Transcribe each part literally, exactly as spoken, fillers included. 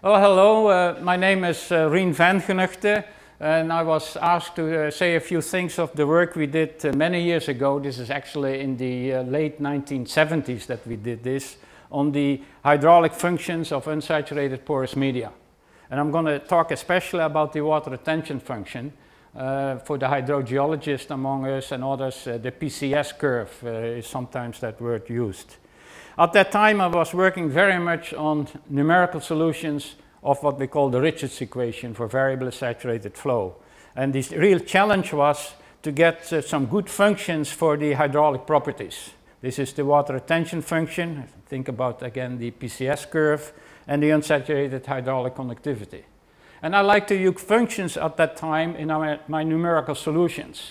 Oh, hello. Uh, my name is uh, Rien van Genuchten, and I was asked to uh, say a few things of the work we did uh, many years ago. This is actually in the uh, late nineteen seventies that we did this, on the hydraulic functions of unsaturated porous media. And I'm going to talk especially about the water retention function. Uh, for the hydrogeologists among us and others, uh, the P C S curve uh, is sometimes that word used. At that time, I was working very much on numerical solutions of what we call the Richards equation for variably saturated flow. And the real challenge was to get uh, some good functions for the hydraulic properties. This is the water retention function. Think about, again, the P C S curve and the unsaturated hydraulic conductivity. And I like to use functions at that time in our, my numerical solutions.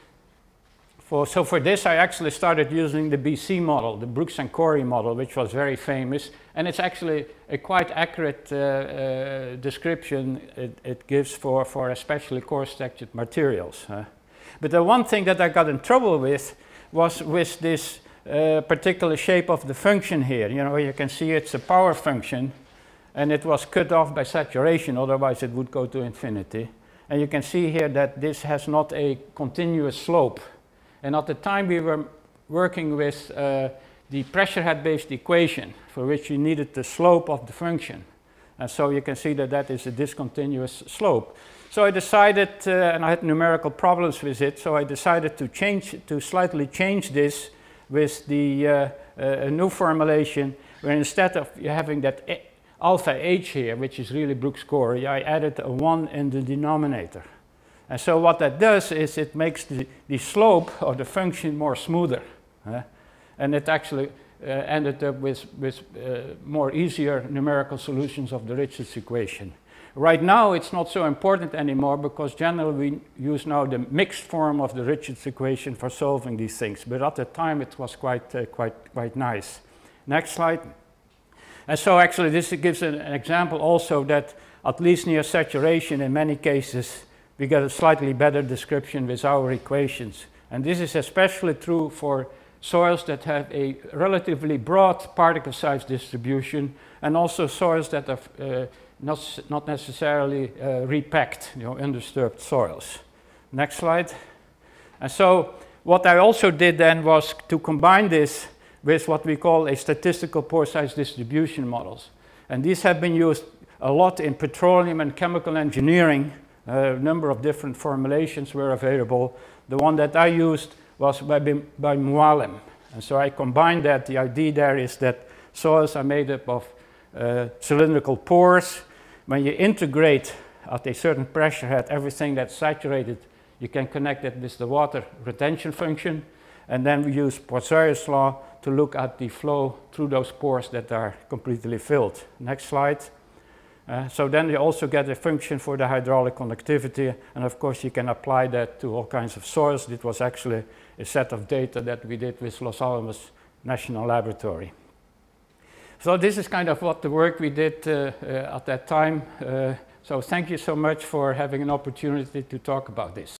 For, so for this, I actually started using the B C model, the Brooks and Corey model, which was very famous. And it's actually a quite accurate uh, uh, description it, it gives for, for especially coarse textured materials. Uh. But the one thing that I got in trouble with was with this uh, particular shape of the function here. You know, you can see it's a power function, and it was cut off by saturation, otherwise it would go to infinity. And you can see here that this has not a continuous slope. And at the time we were working with uh, the pressure head-based equation, for which you needed the slope of the function. And so you can see that that is a discontinuous slope. So I decided, uh, and I had numerical problems with it, so I decided to change, to slightly change this with the uh, uh, a new formulation, where instead of having that alpha h here, which is really Brooks-Corey, I added a one in the denominator. And so what that does is it makes the, the slope of the function more smoother. Uh, and it actually uh, ended up with, with uh, more easier numerical solutions of the Richards equation. Right now it's not so important anymore, because generally we use now the mixed form of the Richards equation for solving these things. But at the time it was quite, uh, quite, quite nice. Next slide. And so actually this gives an, an example also that at least near saturation in many cases we get a slightly better description with our equations. And this is especially true for soils that have a relatively broad particle size distribution, and also soils that are uh, not, not necessarily uh, repacked, you know, undisturbed soils. Next slide. And so what I also did then was to combine this with what we call a statistical pore size distribution models. And these have been used a lot in petroleum and chemical engineering. A number of different formulations were available. The one that I used was by, by Mualem. And so I combined that. The idea there is that soils are made up of uh, cylindrical pores. When you integrate at a certain pressure head everything that's saturated, you can connect it with the water retention function. And then we use Poiseuille's law to look at the flow through those pores that are completely filled. Next slide. Uh, so then you also get a function for the hydraulic conductivity, and of course you can apply that to all kinds of soils. It was actually a set of data that we did with Los Alamos National Laboratory. So this is kind of what the work we did uh, uh, at that time. Uh, so thank you so much for having an opportunity to talk about this.